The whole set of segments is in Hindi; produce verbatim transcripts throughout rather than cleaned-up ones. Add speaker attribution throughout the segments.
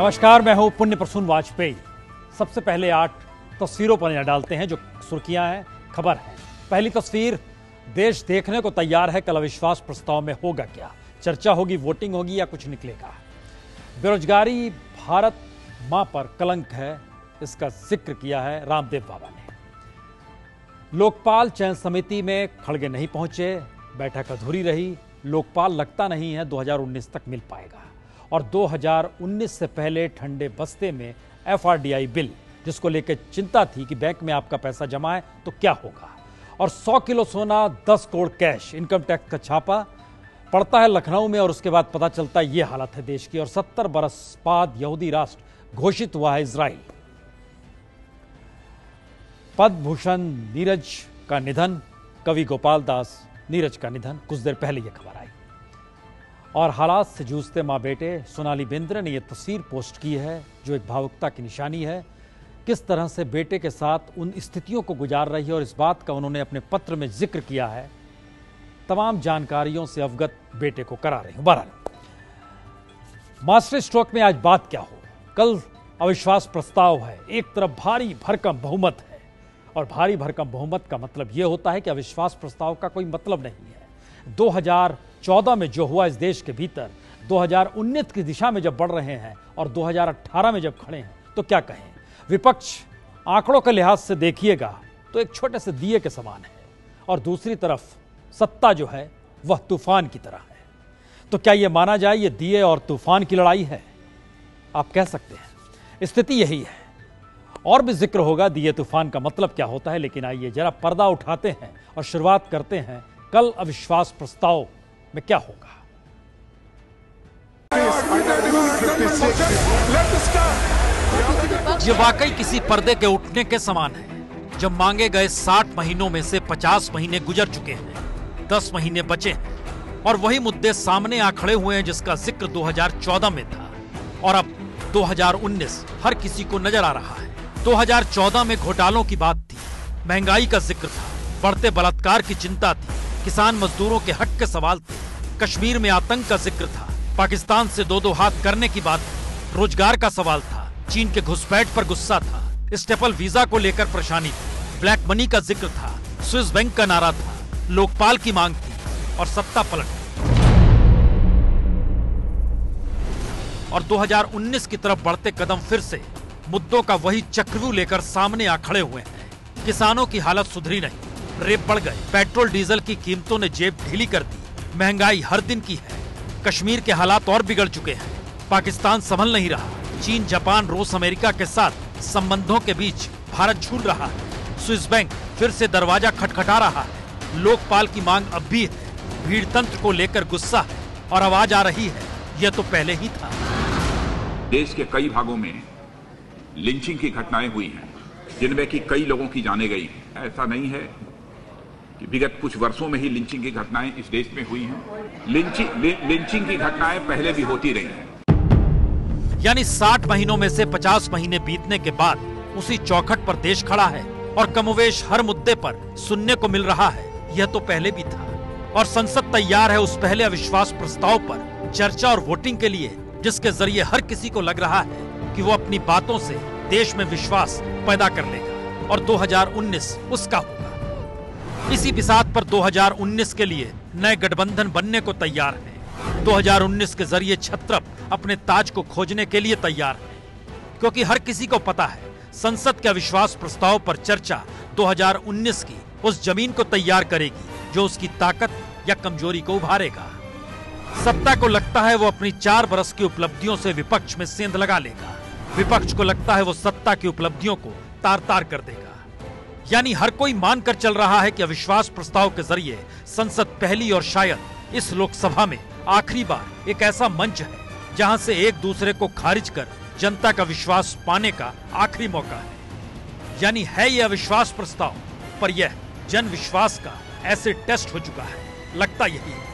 Speaker 1: नमस्कार, मैं हूं पुण्य प्रसून वाजपेयी। सबसे पहले आठ तस्वीरों पर नजर डालते हैं जो सुर्खियां हैं, खबर है। पहली तस्वीर, देश देखने को तैयार है कल अविश्वास प्रस्ताव में होगा क्या। चर्चा होगी, वोटिंग होगी या कुछ निकलेगा। बेरोजगारी भारत मां पर कलंक है, इसका जिक्र किया है रामदेव बाबा ने। लोकपाल चयन समिति में खड़गे नहीं पहुंचे, बैठक अधूरी रही। लोकपाल लगता नहीं है दो हज़ार उन्नीस तक मिल पाएगा। और दो हज़ार उन्नीस से पहले ठंडे बस्ते में F R D I bill, जिसको लेकर चिंता थी कि बैंक में आपका पैसा जमा है तो क्या होगा। और सौ किलो सोना, दस करोड़ कैश, इनकम टैक्स का छापा पड़ता है लखनऊ में और उसके बाद पता चलता है ये हालत है देश की। और सत्तर बरस बाद यहूदी राष्ट्र घोषित हुआ है इजराइल। पद्म भूषण नीरज का निधन, कवि गोपाल दास नीरज का निधन, कुछ देर पहले यह खबर आई। और हालात से जूझते मां बेटे, सोनाली बेंद्रे ने यह तस्वीर पोस्ट की है जो एक भावुकता की निशानी है। किस तरह से बेटे के साथ उन स्थितियों को गुजार रही है और इस बात का उन्होंने अपने पत्र में जिक्र किया है। तमाम जानकारियों से अवगत बेटे को करा रही हूं। बहरहाल, मास्टर स्ट्रोक में आज बात क्या हो। कल अविश्वास प्रस्ताव है, एक तरफ भारी भरकम बहुमत है और भारी भरकम बहुमत का मतलब यह होता है कि अविश्वास प्रस्ताव का कोई मतलब नहीं है। दो हज़ार चौदह में जो हुआ इस देश के भीतर, दो हज़ार उन्नीस की दिशा में जब बढ़ रहे हैं और दो हज़ार अठारह में जब खड़े हैं तो क्या कहें। विपक्ष आंकड़ों के लिहाज से देखिएगा तो एक छोटे से दिए के समान है और दूसरी तरफ सत्ता जो है वह तूफान की तरह है। तो क्या यह माना जाए ये दिए और तूफान की लड़ाई है? आप कह सकते हैं, स्थिति यही है। और भी जिक्र होगा दिए तूफान का मतलब क्या होता है, लेकिन आइए जरा पर्दा उठाते हैं और शुरुआत करते हैं कल अविश्वास प्रस्ताव में क्या होगा। ये वाकई किसी पर्दे के उठने के समान है। जब मांगे गए साठ महीनों में से पचास महीने गुजर चुके हैं, दस महीने बचे हैं और वही मुद्दे सामने आ खड़े हुए हैं जिसका जिक्र दो हज़ार चौदह में था और अब दो हज़ार उन्नीस हर किसी को नजर आ रहा है। दो हज़ार चौदह में घोटालों की बात थी, महंगाई का जिक्र था, बढ़ते बलात्कार की चिंता थी, किसान मजदूरों के हक के सवाल थे, कश्मीर में आतंक का जिक्र था, पाकिस्तान से दो दो हाथ करने की बात थी, रोजगार का सवाल था, चीन के घुसपैठ पर गुस्सा था, स्टेपल वीजा को लेकर परेशानी थी, ब्लैक मनी का जिक्र था, स्विस बैंक का नारा था, लोकपाल की मांग थी और सत्ता पलट। और दो हज़ार उन्नीस की तरफ बढ़ते कदम फिर से मुद्दों का वही चक्रव्यूह लेकर सामने आ खड़े हुए हैं। किसानों की हालत सुधरी नहीं, रेप बढ़ गए, पेट्रोल डीजल की कीमतों ने जेब ढीली कर दी, महंगाई हर दिन की है, कश्मीर के हालात और बिगड़ चुके हैं, पाकिस्तान संभल नहीं रहा, चीन, जापान, रूस, अमेरिका के साथ संबंधों के बीच भारत झूल रहा है, स्विस बैंक फिर से दरवाजा खटखटा रहा है, लोकपाल की मांग अब भी है, भीड़ तंत्र को लेकर गुस्सा है और आवाज आ रही है यह तो पहले ही था।
Speaker 2: देश के कई भागों में लिंचिंग की घटनाएं हुई हैं जिनमें कि कई लोगों की जाने गई हैं। ऐसा नहीं है कि विगत कुछ वर्षों में ही लिंचिंग की घटनाएं इस देश में हुई हैं। लिंचिंग लि, लिंचिंग की घटनाएं पहले भी होती रही हैं।
Speaker 1: यानी साठ महीनों में से पचास महीने बीतने के बाद उसी चौखट पर देश खड़ा है और कमोवेश हर मुद्दे पर सुनने को मिल रहा है यह तो पहले भी था। और संसद तैयार है उस पहले अविश्वास प्रस्ताव पर चर्चा और वोटिंग के लिए, जिसके जरिए हर किसी को लग रहा है कि वो अपनी बातों से देश में विश्वास पैदा कर लेगा और दो हज़ार उन्नीस उसका होगा। इसी बिसात पर दो हज़ार उन्नीस के लिए नए गठबंधन बनने को तैयार हैं। दो हज़ार उन्नीस के जरिए छत्रप अपने ताज को खोजने के लिए तैयार है, क्योंकि हर किसी को पता है संसद के अविश्वास प्रस्ताव पर चर्चा दो हज़ार उन्नीस की उस जमीन को तैयार करेगी जो उसकी ताकत या कमजोरी को उभारेगा। सत्ता को लगता है वो अपनी चार बरस की उपलब्धियों से विपक्ष में सेंध लगा लेगा, विपक्ष को लगता है वो सत्ता की उपलब्धियों को तार तार कर देगा। यानी हर कोई मानकर चल रहा है कि अविश्वास प्रस्ताव के जरिए संसद पहली और शायद इस लोकसभा में आखिरी बार एक ऐसा मंच है जहां से एक दूसरे को खारिज कर जनता का विश्वास पाने का आखिरी मौका है। यानी है यह अविश्वास प्रस्ताव, पर यह जन विश्वास का ऐसे टेस्ट हो चुका है, लगता यही है।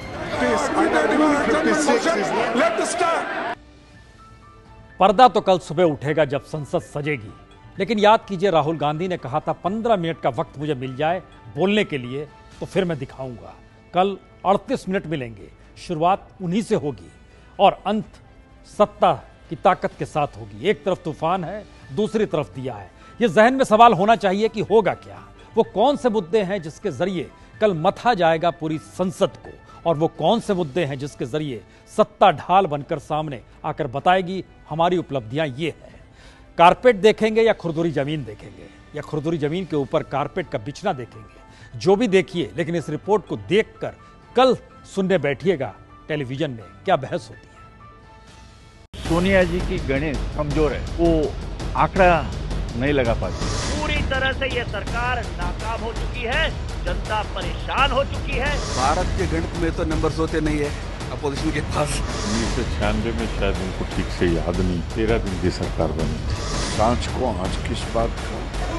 Speaker 1: पर्दा तो कल सुबह उठेगा जब संसद सजेगी, लेकिन याद कीजिए राहुल गांधी ने कहा था पंद्रह मिनट का वक्त मुझे मिल जाए बोलने के लिए तो फिर मैं दिखाऊंगा। कल अड़तीस मिनट मिलेंगे, शुरुआत उन्हीं से होगी और अंत सत्ता कि ताकत के साथ होगी। एक तरफ तूफान है, दूसरी तरफ दिया है। यह जहन में सवाल होना चाहिए कि होगा क्या, वो कौन से मुद्दे हैं जिसके जरिए कल मथा जाएगा पूरी संसद को, और वो कौन से मुद्दे हैं जिसके जरिए सत्ता ढाल बनकर सामने आकर बताएगी हमारी उपलब्धियां ये है। कारपेट देखेंगे या खुरदुरी जमीन देखेंगे, या खुरदुरी जमीन के ऊपर कारपेट का बिछना देखेंगे, जो भी देखिए, लेकिन इस रिपोर्ट को देखकर कल सुनने बैठिएगा टेलीविजन में क्या बहस होती है।
Speaker 3: सोनिया जी की गणित कमजोर है, वो आंकड़ा नहीं लगा पाती।
Speaker 4: पूरी तरह से ये सरकार नाकाम हो चुकी है, जनता परेशान हो चुकी है।
Speaker 5: भारत के गणित में तो नंबर होते नहीं है अपोजिशन के पास।
Speaker 3: उन्नीस सौ छियानवे में शायद उनको ठीक से याद नहीं, तेरह दिन की सरकार बनी थी। सांच को आज किस बात का?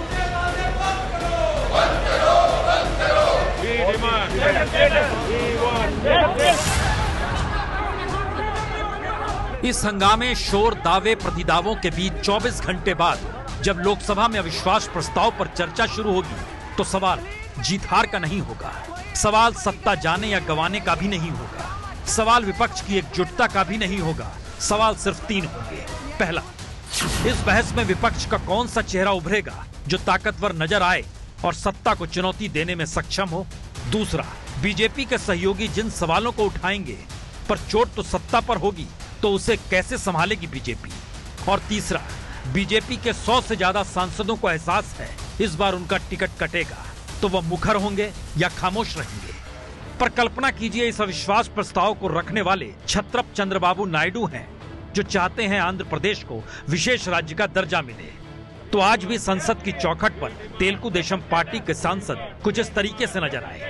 Speaker 1: इस हंगामे, शोर, दावे प्रतिदावों के बीच चौबीस घंटे बाद जब लोकसभा में अविश्वास प्रस्ताव पर चर्चा शुरू होगी तो सवाल जीत हार का नहीं होगा, सवाल सत्ता जाने या गंवाने का भी नहीं होगा, सवाल विपक्ष की एकजुटता का भी नहीं होगा। सवाल सिर्फ तीन होंगे। पहला, इस बहस में विपक्ष का कौन सा चेहरा उभरेगा जो ताकतवर नजर आए और सत्ता को चुनौती देने में सक्षम हो। दूसरा, बीजेपी के सहयोगी जिन सवालों को उठाएंगे पर चोट तो सत्ता पर होगी तो उसे कैसे संभालेगी बीजेपी। और तीसरा, बीजेपी के सौ से ज्यादा सांसदों को एहसास है इस बार उनका टिकट कटेगा, तो वह मुखर होंगे या खामोश रहेंगे। पर कल्पना कीजिए, इस अविश्वास प्रस्ताव को रखने वाले छत्रप चंद्रबाबू नायडू हैं, जो चाहते हैं आंध्र प्रदेश को विशेष राज्य का दर्जा मिले। तो आज भी संसद की चौखट पर तेलुगु देशम पार्टी के सांसद कुछ इस तरीके से नजर आए।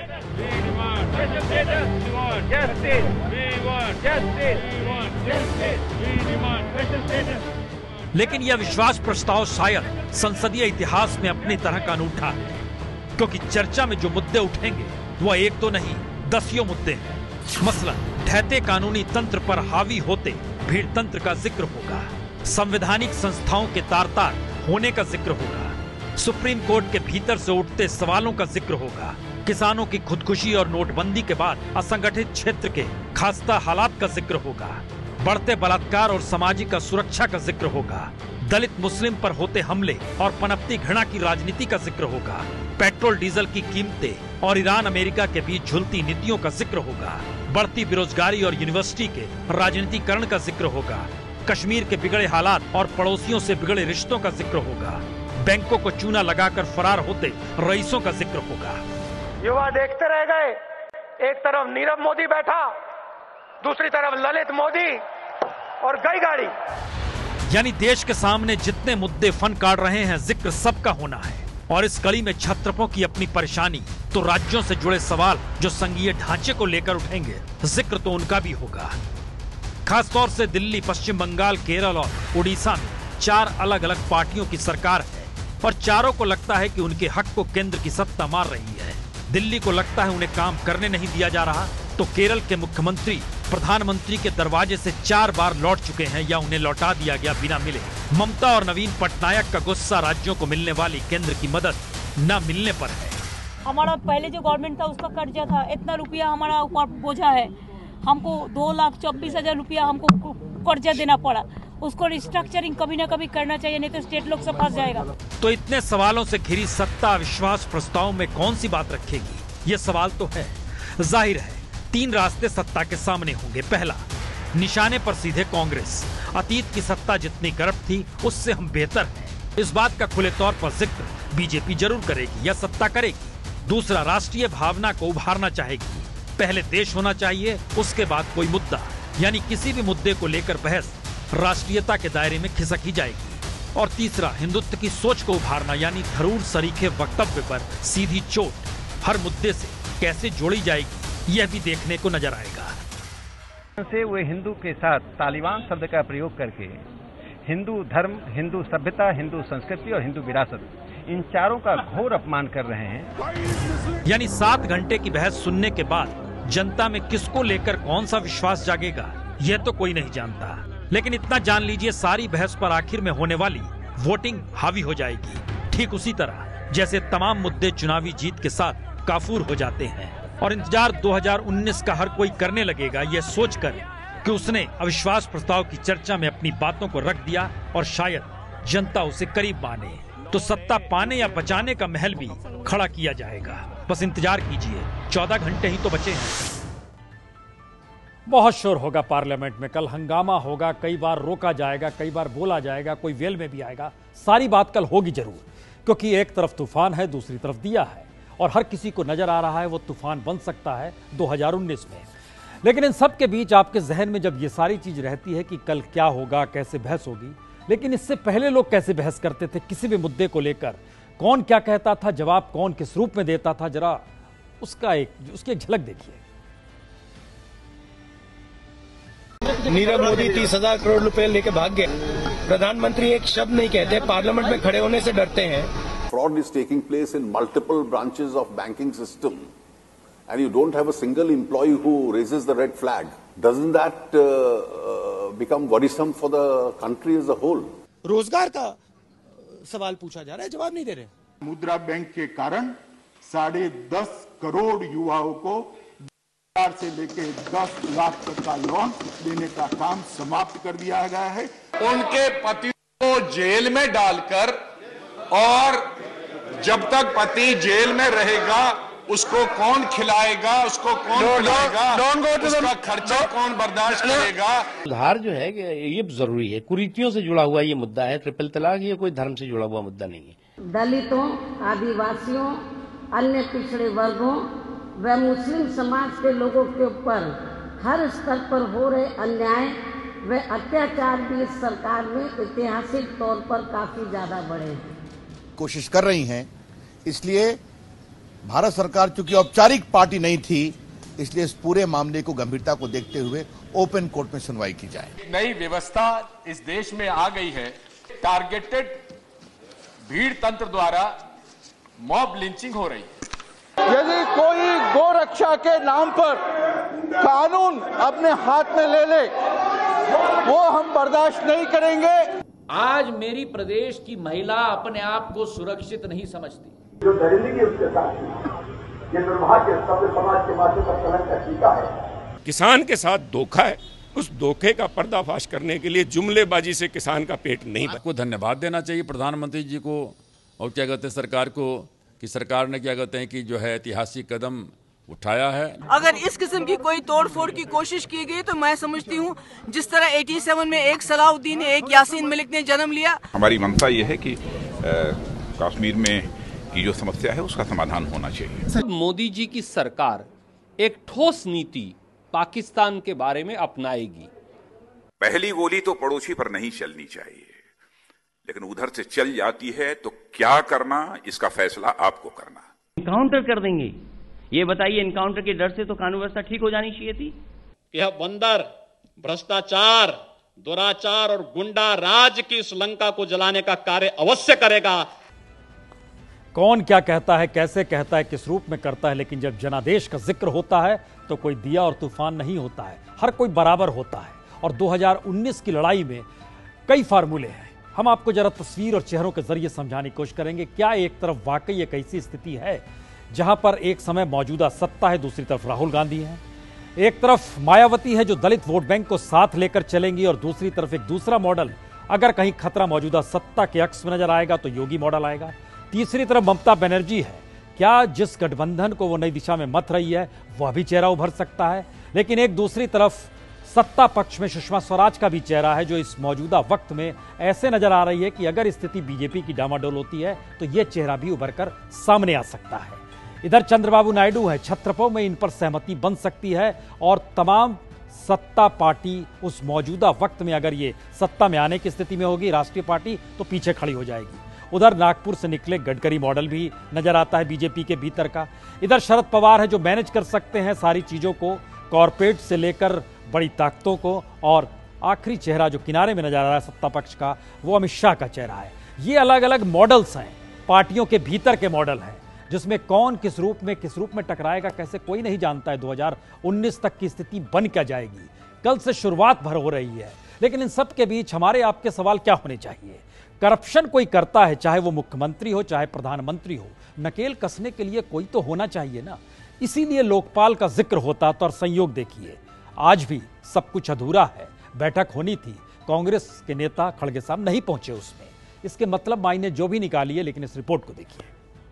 Speaker 1: लेकिन यह विश्वास प्रस्ताव शायद संसदीय इतिहास में अपनी तरह का अनूठा है, क्योंकि चर्चा में जो मुद्दे उठेंगे वह एक तो नहीं दसियों मुद्दे हैं। मसलन ढहते कानूनी तंत्र पर हावी होते भीड़ तंत्र का जिक्र होगा, संवैधानिक संस्थाओं के तार तार होने का जिक्र होगा, सुप्रीम कोर्ट के भीतर से उठते सवालों का जिक्र होगा, किसानों की खुदकुशी और नोटबंदी के बाद असंगठित क्षेत्र के खास्ता हालात का जिक्र होगा, बढ़ते बलात्कार और सामाजिक असुरक्षा का जिक्र होगा, दलित मुस्लिम पर होते हमले और पनपती घृणा की राजनीति का जिक्र होगा, पेट्रोल डीजल की कीमतें और ईरान अमेरिका के बीच झुलती नीतियों का जिक्र होगा, बढ़ती बेरोजगारी और यूनिवर्सिटी के राजनीतिकरण का जिक्र होगा, कश्मीर के बिगड़े हालात और पड़ोसियों से बिगड़े रिश्तों का जिक्र होगा, बैंकों को चूना लगाकर फरार होते रईसों का जिक्र होगा।
Speaker 6: युवा देखते रह गए, एक तरफ नीरव मोदी बैठा, दूसरी तरफ ललित मोदी और गई गाड़ी।
Speaker 1: यानी देश के सामने जितने मुद्दे फन काट रहे हैं, जिक्र सबका होना है। और इस कड़ी में छत्रपों की अपनी परेशानी, तो राज्यों से जुड़े सवाल जो संघीय ढांचे को लेकर उठेंगे, जिक्र तो उनका भी होगा। खासतौर से दिल्ली, पश्चिम बंगाल, केरल और उड़ीसा में चार अलग अलग पार्टियों की सरकार है और चारों को लगता है कि उनके हक को केंद्र की सत्ता मार रही है। दिल्ली को लगता है उन्हें काम करने नहीं दिया जा रहा, तो केरल के मुख्यमंत्री प्रधानमंत्री के दरवाजे से चार बार लौट चुके हैं या उन्हें लौटा दिया गया बिना मिले। ममता और नवीन पटनायक का गुस्सा राज्यों को मिलने वाली केंद्र की मदद न मिलने पर है।
Speaker 7: हमारा पहले जो गवर्नमेंट था उसका कर्जा था, इतना रुपया हमारा ऊपर बोझा है, हमको दो लाख चौबीस हजार रुपया हमको कर्जा देना पड़ा। उसको रिस्ट्रक्चरिंग कभी ना कभी करना चाहिए, नहीं तो स्टेट लोग सब फंस जाएगा।
Speaker 1: तो इतने सवालों से घिरी सत्ता अविश्वास प्रस्ताव में कौन सी बात रखेगी, ये सवाल तो है। जाहिर है तीन रास्ते सत्ता के सामने होंगे। पहला, निशाने पर सीधे कांग्रेस। अतीत की सत्ता जितनी करप्ट थी उससे हम बेहतर हैं, इस बात का खुले तौर पर जिक्र बीजेपी जरूर करेगी या सत्ता करेगी। दूसरा, राष्ट्रीय भावना को उभारना चाहेगी। पहले देश होना चाहिए, उसके बाद कोई मुद्दा, यानी किसी भी मुद्दे को लेकर बहस राष्ट्रीयता के दायरे में खिसक ही जाएगी। और तीसरा, हिंदुत्व की सोच को उभारना, यानी धरूर सरीखे वक्तव्य पर सीधी चोट हर मुद्दे से कैसे जोड़ी जाएगी, यह भी देखने को नजर आएगा।
Speaker 8: से वे हिंदू के साथ तालिबान शब्द का प्रयोग करके हिंदू धर्म, हिंदू सभ्यता, हिंदू संस्कृति और हिंदू विरासत, इन चारों का घोर अपमान कर रहे हैं।
Speaker 1: यानी सात घंटे की बहस सुनने के बाद जनता में किसको लेकर कौन सा विश्वास जागेगा, यह तो कोई नहीं जानता। लेकिन इतना जान लीजिए, सारी बहस पर आखिर में होने वाली वोटिंग हावी हो जाएगी। ठीक उसी तरह जैसे तमाम मुद्दे चुनावी जीत के साथ काफूर हो जाते हैं और इंतजार दो हज़ार उन्नीस का हर कोई करने लगेगा, यह सोचकर कि उसने अविश्वास प्रस्ताव की चर्चा में अपनी बातों को रख दिया और शायद जनता उसे करीब माने तो सत्ता पाने या बचाने का महल भी खड़ा किया जाएगा। बस इंतजार कीजिए, चौदह घंटे ही तो बचे हैं। बहुत शोर होगा पार्लियामेंट में, कल हंगामा होगा, कई बार रोका जाएगा, कई बार बोला जाएगा, कोई वेल में भी आएगा। सारी बात कल होगी जरूर, क्योंकि एक तरफ तूफान है, दूसरी तरफ दिया है और हर किसी को नजर आ रहा है वो तूफान बन सकता है दो हज़ार उन्नीस में। लेकिन इन सब के बीच आपके जहन में जब ये सारी चीज रहती है कि कल क्या होगा, कैसे बहस होगी, लेकिन इससे पहले लोग कैसे बहस करते थे किसी भी मुद्दे को लेकर, कौन क्या कहता था, जवाब कौन किस रूप में देता था, जरा उसका एक उसकी एक झलक देखिए।
Speaker 9: नीरव मोदी तीस हजार करोड़ रुपए लेके भाग गए, प्रधानमंत्री एक शब्द नहीं कहते, पार्लियामेंट में खड़े होने से डरते हैं।
Speaker 10: Fraud is taking place in multiple branches of banking system, and you don't have a single employee who raises the red flag. Doesn't that uh, uh, become worrisome for the country as a whole?
Speaker 9: रोजगार का सवाल पूछा जा रहा है, जवाब नहीं दे रहे।
Speaker 3: मुद्रा बैंक के कारण साढ़े दस करोड़ युवाओं को से लेके दस लाख तक का लोन देने का काम समाप्त कर दिया गया है।
Speaker 11: उनके पति को जेल में डालकर, और जब तक पति जेल में रहेगा उसको कौन खिलाएगा, उसको कौन खिलाएगा, उसका खर्चा कौन बर्दाश्त करेगा।
Speaker 12: सुधार जो है ये जरूरी है, कुरीतियों से जुड़ा हुआ ये मुद्दा है। ट्रिपल तलाक ये कोई धर्म से जुड़ा हुआ मुद्दा नहीं है।
Speaker 13: दलितों, आदिवासियों, अन्य पिछड़े वर्गों व मुस्लिम समाज के लोगों के ऊपर हर स्तर पर हो रहे अन्याय व अत्याचार भी इस सरकार में ऐतिहासिक तौर पर काफी ज्यादा बढ़े हैं।
Speaker 14: कोशिश कर रही हैं, इसलिए भारत सरकार चूंकि औपचारिक पार्टी नहीं थी, इसलिए इस पूरे मामले को गंभीरता को देखते हुए ओपन कोर्ट में सुनवाई की जाए।
Speaker 11: नई व्यवस्था इस देश में आ गई है। टारगेटेड भीड़ तंत्र द्वारा मॉब लिंचिंग हो रही है।
Speaker 15: यदि कोई गौ रक्षा के नाम पर कानून अपने हाथ में ले ले, वो हम बर्दाश्त नहीं करेंगे।
Speaker 16: आज मेरी प्रदेश की महिला अपने आप को सुरक्षित नहीं समझती।
Speaker 17: जो दरिंदगी उसके साथ ये दुर्भाग्य सभ्य समाज के माथे पर कलंक का टीका है।
Speaker 18: किसान के साथ धोखा है, उस धोखे का पर्दाफाश करने के लिए जुमलेबाजी से किसान का पेट नहीं भरता।
Speaker 19: आपको धन्यवाद देना चाहिए प्रधानमंत्री जी को और क्या कहते हैं सरकार को, कि सरकार ने क्या कहते हैं कि जो है ऐतिहासिक कदम उठाया है।
Speaker 20: अगर इस किस्म की कोई तोड़फोड़ की कोशिश की गई तो मैं समझती हूँ जिस तरह सत्तासी में एक सलाउद्दीन ने, एक यासीन मलिक ने जन्म लिया।
Speaker 2: हमारी मंशा ये है कि कश्मीर में की जो समस्या है उसका समाधान होना चाहिए।
Speaker 21: मोदी जी की सरकार एक ठोस नीति पाकिस्तान के बारे में अपनाएगी।
Speaker 2: पहली गोली तो पड़ोसी पर नहीं चलनी चाहिए, लेकिन उधर से चल जाती है तो क्या करना, इसका फैसला आपको करना।
Speaker 12: इनकाउंटर कर देंगे, ये बताइए, इनकाउंटर के डर से तो कानून व्यवस्था ठीक हो जानी चाहिए थी।
Speaker 21: यह बंदर भ्रष्टाचार, दुराचार और गुंडा राज की इस लंका को जलाने का कार्य अवश्य करेगा।
Speaker 1: कौन क्या कहता है, कैसे कहता है, किस रूप में करता है, लेकिन जब जनादेश का जिक्र होता है तो कोई दिया और तूफान नहीं होता है, हर कोई बराबर होता है। और दो हज़ार उन्नीस की लड़ाई में कई फार्मूले हैं, हम आपको जरा तस्वीर और चेहरों के जरिए समझाने की कोशिश करेंगे। क्या एक तरफ वाकई एक ऐसी स्थिति है जहां पर एक समय मौजूदा सत्ता है, दूसरी तरफ राहुल गांधी है, एक तरफ मायावती है जो दलित वोट बैंक को साथ लेकर चलेंगी, और दूसरी तरफ एक दूसरा मॉडल, अगर कहीं खतरा मौजूदा सत्ता के अक्स में नजर आएगा तो योगी मॉडल आएगा। तीसरी तरफ ममता बनर्जी है, क्या जिस गठबंधन को वो नई दिशा में मथ रही है वह भी चेहरा उभर सकता है। लेकिन एक दूसरी तरफ सत्ता पक्ष में सुषमा स्वराज का भी चेहरा है जो इस मौजूदा वक्त में ऐसे नजर आ रही है कि अगर स्थिति बीजेपी की डामाडोल होती है तो यह चेहरा भी उभर कर सामने आ सकता है। इधर चंद्रबाबू नायडू है, छत्रपों में इन पर सहमति बन सकती है और तमाम सत्ता पार्टी उस मौजूदा वक्त में अगर ये सत्ता में आने की स्थिति में होगी राष्ट्रीय पार्टी तो पीछे खड़ी हो जाएगी। उधर नागपुर से निकले गडकरी मॉडल भी नजर आता है बीजेपी के भीतर का। इधर शरद पवार है जो मैनेज कर सकते हैं सारी चीजों को, कॉर्पोरेट से लेकर बड़ी ताकतों को, और आखिरी चेहरा जो किनारे में नजर आ रहा है सत्ता पक्ष का वो अमित शाह का चेहरा है। ये अलग अलग मॉडल्स हैं, पार्टियों के भीतर के मॉडल हैं, जिसमें कौन किस रूप में किस रूप में टकराएगा कैसे कोई नहीं जानता है। दो हज़ार उन्नीस तक की स्थिति बन क्या जाएगी, कल से शुरुआत भर हो रही है। लेकिन इन सब के बीच हमारे आपके सवाल क्या होने चाहिए। करप्शन कोई करता है, चाहे वो मुख्यमंत्री हो चाहे प्रधानमंत्री हो, नकेल कसने के लिए कोई तो होना चाहिए ना। इसीलिए लोकपाल का जिक्र होता था। और संयोग देखिए, आज भी सब कुछ अधूरा है, बैठक होनी थी, कांग्रेस के नेता खड़गे साहब नहीं पहुंचे उसमें। इसके मतलब मायने जो भी निकालिए, लेकिन इस रिपोर्ट को देखिए।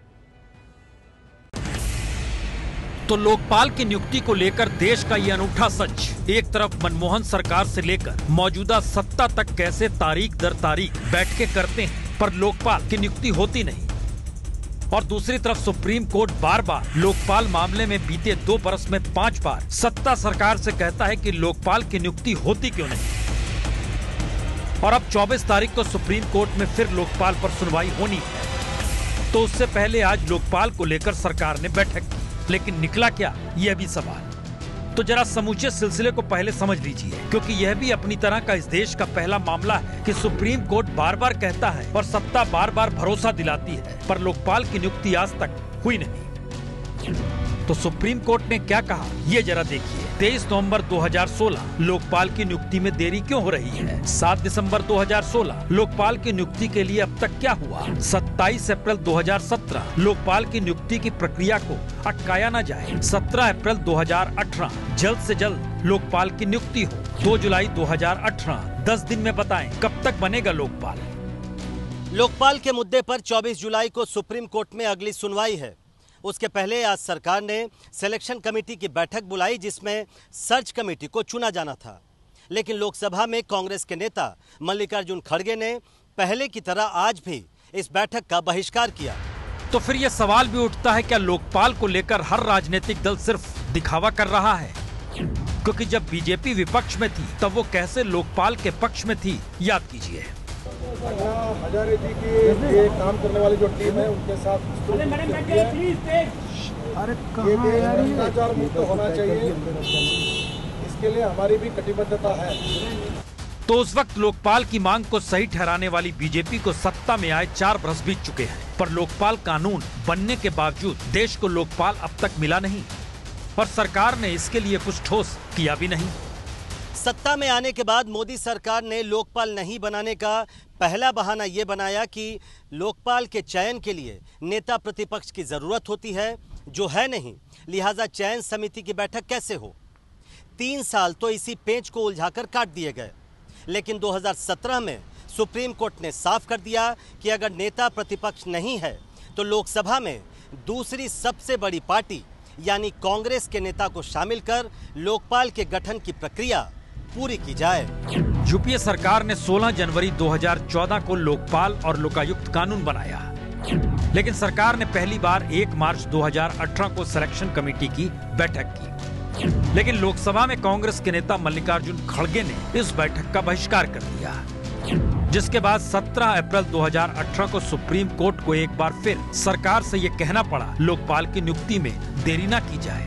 Speaker 1: तो लोकपाल की नियुक्ति को लेकर देश का ये अनूठा सच, एक तरफ मनमोहन सरकार से लेकर मौजूदा सत्ता तक कैसे तारीख दर तारीख बैठकें करते हैं पर लोकपाल की नियुक्ति होती नहीं, और दूसरी तरफ सुप्रीम कोर्ट बार बार लोकपाल मामले में बीते दो बरस में पांच बार सत्ता सरकार से कहता है कि लोकपाल की नियुक्ति होती क्यों नहीं। और अब चौबीस तारीख को सुप्रीम कोर्ट में फिर लोकपाल पर सुनवाई होनी है। तो उससे पहले आज लोकपाल को लेकर सरकार ने बैठक की, लेकिन निकला क्या, यह भी सवाल। तो जरा समूचे सिलसिले को पहले समझ लीजिए, क्योंकि यह भी अपनी तरह का इस देश का पहला मामला है कि सुप्रीम कोर्ट बार बार कहता है और सत्ता बार बार भरोसा दिलाती है, पर लोकपाल की नियुक्ति आज तक हुई नहीं। तो सुप्रीम कोर्ट ने क्या कहा, ये जरा देखिए। तेईस नवंबर दो हज़ार सोलह लोकपाल की नियुक्ति में देरी क्यों हो रही है? सात दिसंबर दो हज़ार सोलह लोकपाल की नियुक्ति के लिए अब तक क्या हुआ? सत्ताईस अप्रैल दो हज़ार सत्रह लोकपाल की नियुक्ति की प्रक्रिया को अटकाया न जाए। सत्रह अप्रैल दो हज़ार अठारह जल्द से जल्द लोकपाल की नियुक्ति हो। दो जुलाई दो हज़ार अठारह दस दिन में बताएं कब तक बनेगा लोकपाल।
Speaker 4: लोकपाल के मुद्दे पर चौबीस जुलाई को सुप्रीम कोर्ट में अगली सुनवाई है। उसके पहले आज सरकार ने सिलेक्शन कमेटी की बैठक बुलाई, जिसमें सर्च कमेटी को चुना जाना था। लेकिन लोकसभा में कांग्रेस के नेता मल्लिकार्जुन खड़गे ने पहले की तरह आज भी इस बैठक का बहिष्कार किया।
Speaker 1: तो फिर यह सवाल भी उठता है, क्या लोकपाल को लेकर हर राजनीतिक दल सिर्फ दिखावा कर रहा है? क्योंकि जब बीजेपी विपक्ष में थी तब वो कैसे लोकपाल के पक्ष में थी, याद कीजिए।
Speaker 9: हजारे जी की ये काम करने वाली जो टीम है उनके साथ ये भ्रष्टाचार मुक्त होना चाहिए, इसके लिए हमारी भी कटिबद्धता है।
Speaker 1: तो उस वक्त लोकपाल की मांग को सही ठहराने वाली बीजेपी को सत्ता में आए चार बरस बीत चुके हैं, पर लोकपाल कानून बनने के बावजूद देश को लोकपाल अब तक मिला नहीं, और सरकार ने इसके लिए कुछ ठोस किया भी नहीं।
Speaker 4: सत्ता में आने के बाद मोदी सरकार ने लोकपाल नहीं बनाने का पहला बहाना ये बनाया कि लोकपाल के चयन के लिए नेता प्रतिपक्ष की जरूरत होती है, जो है नहीं, लिहाजा चयन समिति की बैठक कैसे हो। तीन साल तो इसी पेंच को उलझाकर काट दिए गए। लेकिन दो हज़ार सत्रह में सुप्रीम कोर्ट ने साफ कर दिया कि अगर नेता प्रतिपक्ष नहीं है तो लोकसभा में दूसरी सबसे बड़ी पार्टी यानी कांग्रेस के नेता को शामिल कर लोकपाल के गठन की प्रक्रिया पूरी की जाए।
Speaker 1: यूपीए सरकार ने सोलह जनवरी दो हज़ार चौदह को लोकपाल और लोकायुक्त कानून बनाया, लेकिन सरकार ने पहली बार एक मार्च दो हज़ार अठारह को सिलेक्शन कमेटी की बैठक की। लेकिन लोकसभा में कांग्रेस के नेता मल्लिकार्जुन खड़गे ने इस बैठक का बहिष्कार कर दिया, जिसके बाद सत्रह अप्रैल दो हज़ार अठारह को सुप्रीम कोर्ट को एक बार फिर सरकार से ये कहना पड़ा लोकपाल की नियुक्ति में देरी न की जाए।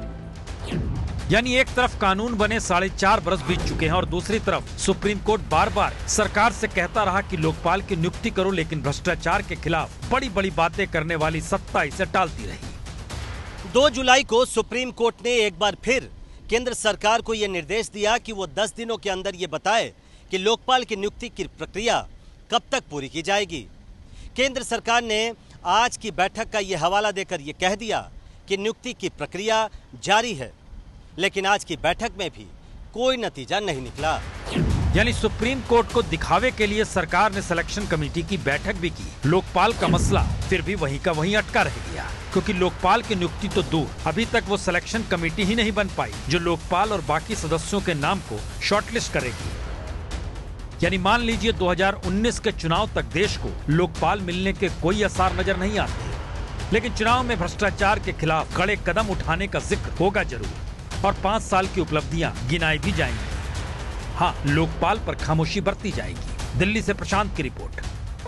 Speaker 1: यानी एक तरफ कानून बने साढ़े चार बरस बीत चुके हैं और दूसरी तरफ सुप्रीम कोर्ट बार बार सरकार से कहता रहा कि लोकपाल की नियुक्ति करो, लेकिन भ्रष्टाचार के खिलाफ बड़ी बड़ी बातें करने वाली सत्ता इसे टालती रही।
Speaker 4: दो जुलाई को सुप्रीम कोर्ट ने एक बार फिर केंद्र सरकार को यह निर्देश दिया कि वो दस दिनों के अंदर ये बताए कि लोकपाल की नियुक्ति की प्रक्रिया कब तक पूरी की जाएगी। केंद्र सरकार ने आज की बैठक का ये हवाला देकर ये कह दिया कि नियुक्ति की प्रक्रिया जारी है, लेकिन आज की बैठक में भी कोई नतीजा नहीं निकला।
Speaker 1: यानी सुप्रीम कोर्ट को दिखावे के लिए सरकार ने सिलेक्शन कमेटी की बैठक भी की, लोकपाल का मसला फिर भी वहीं का वहीं अटका रह गया, क्योंकि लोकपाल की नियुक्ति तो दूर, अभी तक वो सिलेक्शन कमेटी ही नहीं बन पाई जो लोकपाल और बाकी सदस्यों के नाम को शॉर्टलिस्ट करेगी। यानी मान लीजिए दो हज़ार उन्नीस के चुनाव तक देश को लोकपाल मिलने के कोई आसार नजर नहीं आते, लेकिन चुनाव में भ्रष्टाचार के खिलाफ कड़े कदम उठाने का जिक्र होगा जरूर, और पाँच साल की उपलब्धियां गिनाई भी जाएंगी। हाँ, लोकपाल पर खामोशी बरती जाएगी। दिल्ली से प्रशांत की रिपोर्ट।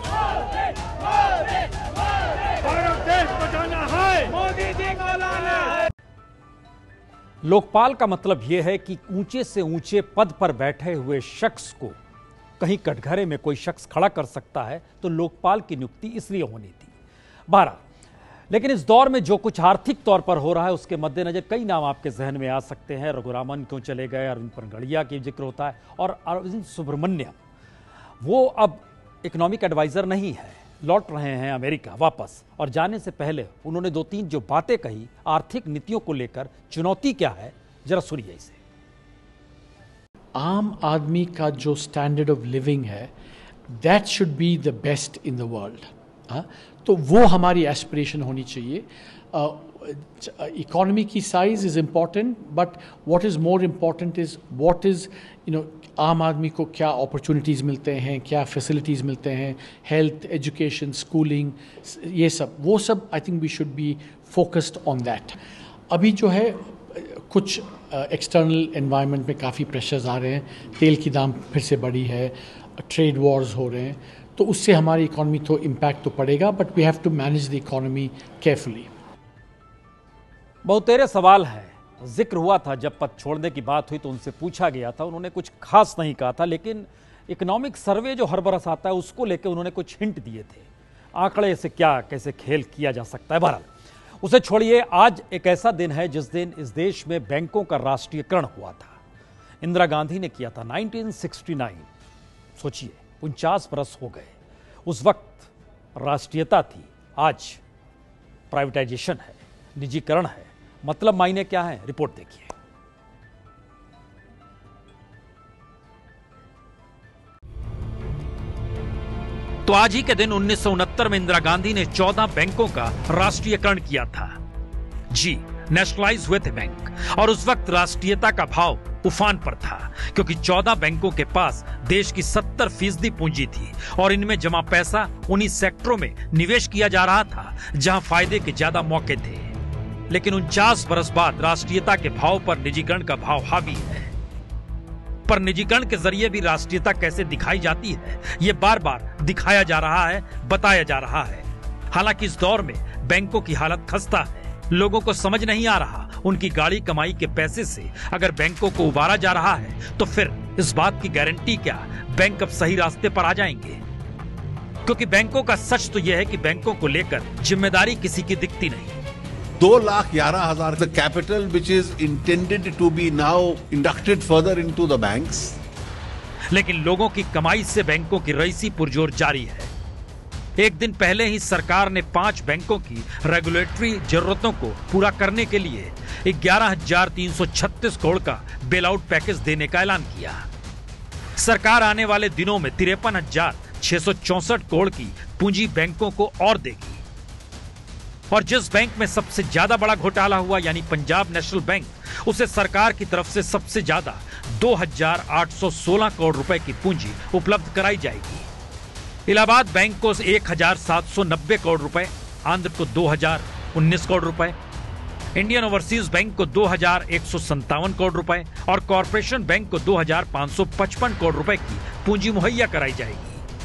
Speaker 1: लोकपाल का मतलब यह है कि ऊंचे से ऊंचे पद पर बैठे हुए शख्स को कहीं कटघरे में कोई शख्स खड़ा कर सकता है, तो लोकपाल की नियुक्ति इसलिए होनी थी। बारह लेकिन इस दौर में जो कुछ आर्थिक तौर पर हो रहा है उसके मद्देनजर कई नाम आपके जहन में आ सकते हैं। रघुरामन क्यों चले गए, अरविंद पनगड़िया की जिक्र होता है, और अरविंद सुब्रमण्यम वो अब इकोनॉमिक एडवाइजर नहीं है, लौट रहे हैं अमेरिका वापस, और जाने से पहले उन्होंने दो तीन जो बातें कही आर्थिक नीतियों को लेकर, चुनौती क्या है, जरा सुनिए इसे।
Speaker 5: आम आदमी का जो स्टैंडर्ड ऑफ लिविंग है that should be the best in the world. हाँ, तो वो हमारी एस्पिरेशन होनी चाहिए। इकोनॉमी की size is important, but what is more important is what is you know आम आदमी को क्या अपॉर्चुनिटीज़ मिलते हैं, क्या फैसिलिटीज़ मिलते हैं, हेल्थ, एजुकेशन, स्कूलिंग, ये सब, वो सब I think we should be focused on that. अभी जो है कुछ एक्सटर्नल uh, एनवायरनमेंट में काफ़ी प्रेशर्स आ रहे हैं, तेल की दाम फिर से बढ़ी है, ट्रेड वॉर्स हो रहे हैं, तो उससे हमारी इकोनॉमी तो इम्पैक्ट तो पड़ेगा, but we have to manage the economy carefully.
Speaker 1: बहुतेरे सवाल है। जिक्र हुआ था जब पद छोड़ने की बात हुई तो उनसे पूछा गया था, उन्होंने कुछ खास नहीं कहा था, लेकिन इकोनॉमिक सर्वे जो हर बरस आता है उसको लेकर उन्होंने कुछ हिंट दिए थे, आंकड़े से क्या कैसे खेल किया जा सकता है। बहरहाल उसे छोड़िए, आज एक ऐसा दिन है जिस दिन इस देश में बैंकों का राष्ट्रीयकरण हुआ था। इंदिरा गांधी ने किया था नाइनटीन सिक्सटी नाइन। सोचिए, उनचास बरस हो गए। उस वक्त राष्ट्रीयता थी, आज प्राइवेटाइजेशन है, निजीकरण है। मतलब मायने क्या है, रिपोर्ट देखिए। तो आज ही के दिन उन्नीस सौ उनहत्तर में इंदिरा गांधी ने चौदह बैंकों का राष्ट्रीयकरण किया था। जी, नेशनलाइज हुए थे बैंक, और उस वक्त राष्ट्रीयता का भाव उफान पर था, क्योंकि चौदह बैंकों के पास देश की सत्तर फीसदी पूंजी थी और इनमें जमा पैसा उन्हीं सेक्टरों में निवेश किया जा रहा था जहां फायदे के ज्यादा मौके थे। लेकिन उनचास बरस बाद राष्ट्रीयता के भाव पर निजीकरण का भाव हावी है। पर निजीकरण के जरिए भी राष्ट्रीयता कैसे दिखाई जाती है, यह बार बार दिखाया जा रहा है, बताया जा रहा है। हालांकि इस दौर में बैंकों की हालत खस्ता है। लोगों को समझ नहीं आ रहा, उनकी गाड़ी कमाई के पैसे से अगर बैंकों को उबारा जा रहा है तो फिर इस बात की गारंटी क्या बैंक अब सही रास्ते पर आ जाएंगे? क्योंकि बैंकों का सच तो यह है कि बैंकों को लेकर जिम्मेदारी किसी की दिखती नहीं।
Speaker 22: दो लाख ग्यारह हजार the capital which is intended to be now inducted further into the banks.
Speaker 1: लेकिन लोगों की कमाई से बैंकों की रईसी पुरजोर जारी है। एक दिन पहले ही सरकार ने पांच बैंकों की रेगुलेटरी जरूरतों को पूरा करने के लिए ग्यारह हजार तीन सौ छत्तीस करोड़ का बेल आउट पैकेज देने का ऐलान किया। सरकार आने वाले दिनों में तिरपन हजार छह सौ चौसठ करोड़ की पूंजी बैंकों को और देगी। और जिस बैंक में सबसे ज्यादा बड़ा घोटाला हुआ यानी पंजाब नेशनल बैंक, उसे सरकार की तरफ से सबसे ज्यादा दो हजार आठ सौ सोलह करोड़ रुपए की पूंजी उपलब्ध कराई जाएगी। इलाहाबाद बैंक को एक हजार सात सौ नब्बे करोड़ रुपए, आंध्र को दो हजार उन्नीस करोड़ रुपए, इंडियन ओवरसीज बैंक को दो हजार एक सौ संतावन करोड़ रुपए और कॉरपोरेशन बैंक को दो हजार पांच सौ पचपन करोड़ रुपए की पूंजी मुहैया कराई जाएगी।